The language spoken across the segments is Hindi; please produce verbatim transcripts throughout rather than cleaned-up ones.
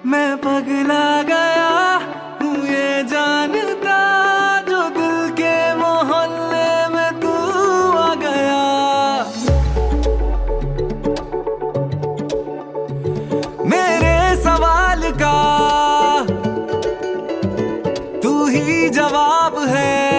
मैं पगला गया हूँ ये जानता, जो दिल के मोहल्ले में तू आ गया। मेरे सवाल का तू ही जवाब है,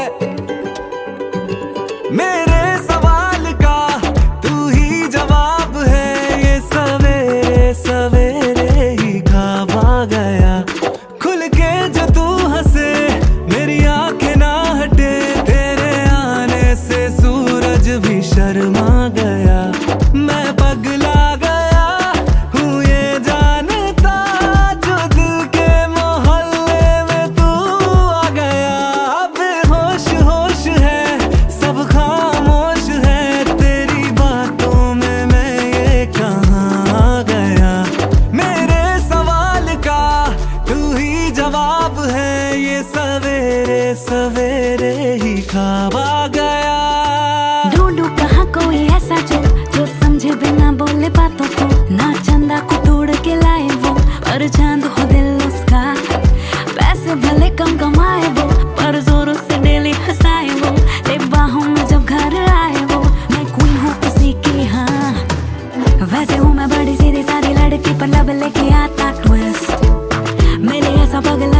मेरे सवाल का तू ही जवाब है। ये सवेरे सवेरे ही ख्वाब आ गया, खुल के जो तू हंसे मेरी आंखें ना हटे, तेरे आने से सूरज भी शर्मा गया। मैं पगला गया हूँ ये जानता, जो दिल के मोहल्ले में तू आ गया। बेहोश होश है सब खामोश है, तेरी बातों में मैं ये कहाँ आ गया। मेरे सवाल का तू ही जवाब है, ये सवेरे सवेरे ही ख्वाब आ गया। ढूंढूं कहाँ कोई ऐसा जो जो समझे बिना बोले बातों को, ना चंदा को तोड़ के लाए वो, पर चांद हो दिल उसका। पैसे भले कम कमाए वो, पर जोरों से डेली हंसाए वो, ले बाहों में जब घर आए वो। मैं क्वीन हूँ किसी की, हाँ वैसे हूँ मैं बड़ी सीधी सारी लड़की, पर लब लेके आता ट्विस्ट। मेरे ऐसा पगला